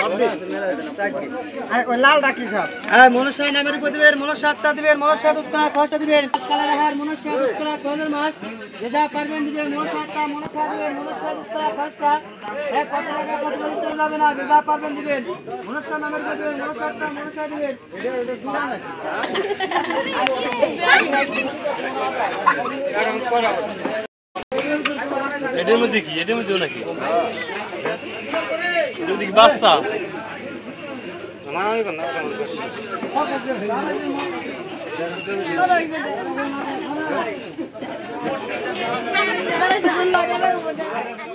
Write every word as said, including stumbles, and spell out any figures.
ওই লাল ডাকি সব হ্যাঁ মনসাই নামের উপর দিবেন মনসা আত্মা দিবেন মনসা উত্তরা খরচা দিবেন কালার হার মনসা উত্তরা খরচের মাস যে যা পারবেন দিবেন মনসা আত্মা মনসা দিবেন মনসা উত্তরা খরচা এক কত টাকা কত দিতে যাবে না যে যা পারবেন দিবেন মনসা নামের উপর দিবেন মনসা আত্মা মনসা দিবেন এটা এটা দুনা নাকি আরাম করো এটার মধ্যে কি এটার মধ্যে নাকি এটার মধ্যে কি বাচ্চা মানানি কর না Kalau